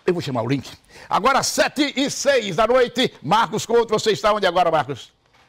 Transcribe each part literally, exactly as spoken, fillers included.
Eu vou chamar o link. Agora, sete e seis da noite. Marcos Couto, você está onde agora, Marcos?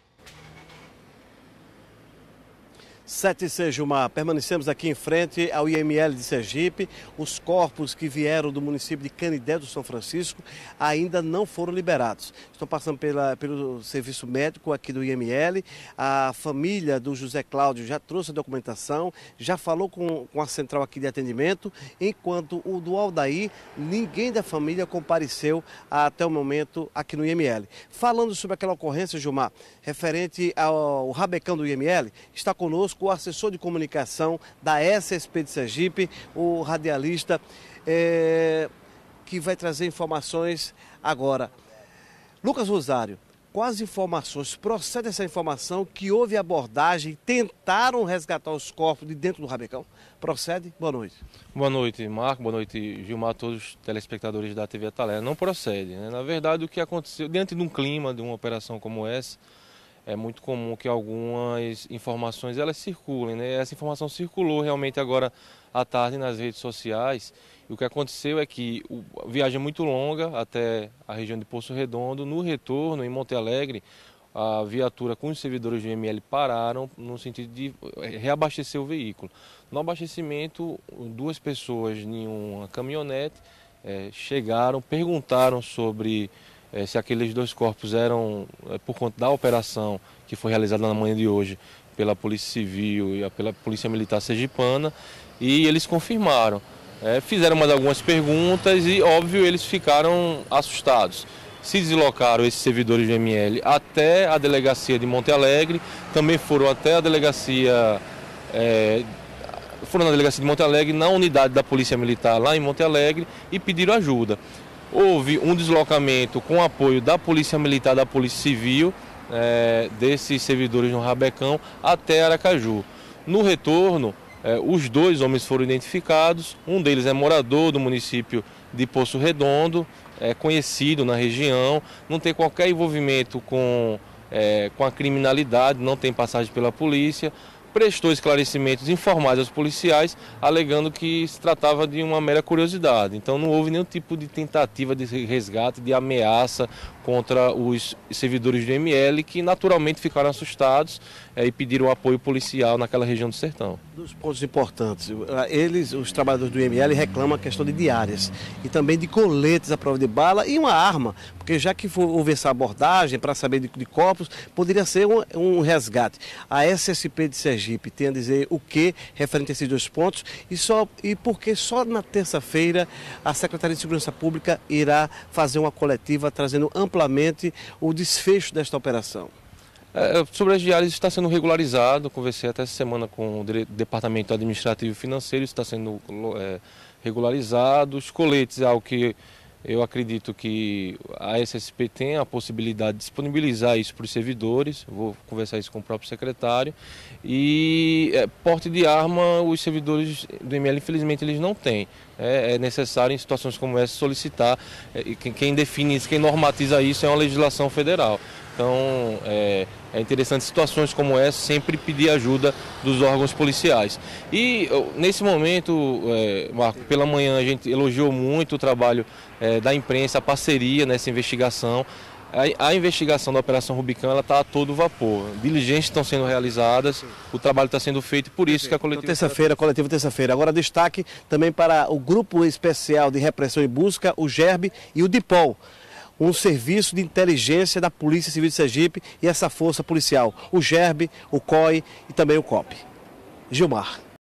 sete e seis, Gilmar. Permanecemos aqui em frente ao I M L de Sergipe. Os corpos que vieram do município de Canidé do São Francisco ainda não foram liberados. Estão passando pela, pelo serviço médico aqui do I M L. A família do José Cláudio já trouxe a documentação, já falou com, com a central aqui de atendimento, enquanto o do Aldair, ninguém da família compareceu até o momento aqui no I M L. Falando sobre aquela ocorrência, Gilmar, referente ao rabecão do I M L, está conosco o assessor de comunicação da S S P de Sergipe, o radialista, é, que vai trazer informações agora. Lucas Rosário, quais informações, procede essa informação que houve abordagem, tentaram resgatar os corpos de dentro do rabecão? Procede? Boa noite. Boa noite, Marco, boa noite, Gilmar, a todos os telespectadores da T V Atalé. Não procede, né? Na verdade, o que aconteceu, diante de um clima, de uma operação como essa, é muito comum que algumas informações elas circulem, né? Essa informação circulou realmente agora à tarde nas redes sociais. E o que aconteceu é que a viagem é muito longa até a região de Poço Redondo. No retorno, em Monte Alegre, a viatura com os servidores do I M L pararam no sentido de reabastecer o veículo. No abastecimento, duas pessoas em uma caminhonete é, chegaram, perguntaram sobre É, se aqueles dois corpos eram é, por conta da operação que foi realizada na manhã de hoje pela Polícia Civil e pela Polícia Militar Sergipana, e eles confirmaram. É, fizeram mais algumas perguntas e, óbvio, eles ficaram assustados. Se deslocaram esses servidores do I M L até a delegacia de Monte Alegre, também foram até a delegacia, é, foram na delegacia de Monte Alegre, na unidade da Polícia Militar lá em Monte Alegre, e pediram ajuda. Houve um deslocamento com apoio da Polícia Militar, da Polícia Civil, é, desses servidores no rabecão até Aracaju. No retorno, é, os dois homens foram identificados, um deles é morador do município de Poço Redondo, é conhecido na região, não tem qualquer envolvimento com, é, com a criminalidade, não tem passagem pela polícia, prestou esclarecimentos informais aos policiais, alegando que se tratava de uma mera curiosidade. Então não houve nenhum tipo de tentativa de resgate, de ameaça contra os servidores do I M L, que naturalmente ficaram assustados é, e pediram apoio policial naquela região do sertão. Dos pontos importantes, eles, os trabalhadores do I M L, reclamam a questão de diárias e também de coletes à prova de bala e uma arma, porque já que for, houve essa abordagem para saber de, de corpos, poderia ser um, um resgate. A S S P de Sergipe tem a dizer o que referente a esses dois pontos e, só, e porque só na terça-feira a Secretaria de Segurança Pública irá fazer uma coletiva trazendo amplamente o desfecho desta operação. É, sobre as diárias, está sendo regularizado. Conversei até essa semana com o Departamento Administrativo e Financeiro, está sendo é, regularizado. Os coletes é algo que eu acredito que a S S P tem a possibilidade de disponibilizar isso para os servidores. Vou conversar isso com o próprio secretário. E é, porte de arma, os servidores do I M L, infelizmente, eles não têm. É, é necessário, em situações como essa, solicitar. É, quem, quem define isso, quem normatiza isso é uma legislação federal. Então, é, é interessante, situações como essa, sempre pedir ajuda dos órgãos policiais. E, nesse momento, é, Marco, pela manhã a gente elogiou muito o trabalho é, da imprensa, a parceria nessa investigação. A, a investigação da Operação Rubicão está a todo vapor. Diligências estão sendo realizadas, o trabalho está sendo feito, por isso que a coletiva... Então, terça-feira, a coletiva terça-feira. Agora, destaque também para o Grupo Especial de Repressão e Busca, o GERB e o DIPOL, um serviço de inteligência da Polícia Civil de Sergipe e essa força policial, o GERB, o C O I e também o C O P. Gilmar.